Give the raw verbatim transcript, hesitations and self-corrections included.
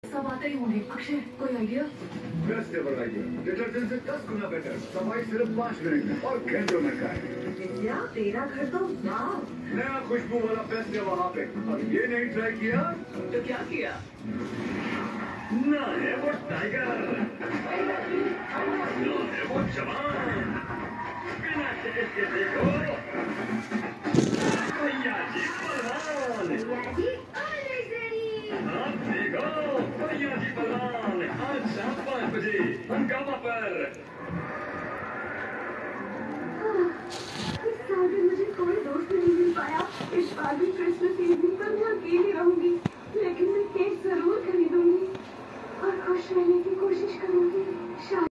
सब आते ही होंगे। अक्षय, कोई idea? Best ever idea. Detergent से दस गुना बेटर, सफाई सिर्फ पाँच मिनट में और घंटों में का है। विद्या, तेरा घर तो वाह। नया खुशबू वाला बेस्ट है वहाँ पे। और ये नहीं ट्राई किया तो क्या किया? ना है वो टाइगर, ना है वो जवान। बिना टिकट के देखो भैया जी पहलवान। आप देखो भैया जी पहलवान आज शाम पाँच बजे हंगामा पर। इस साल भी मुझे कोई दोस्त नहीं मिल पाया। इस बार भी क्रिसमस इवनिंग पर मैं अकेली रहूंगी, लेकिन मैं केक जरूर खरीदूंगी और खुश रहने की कोशिश करूंगी।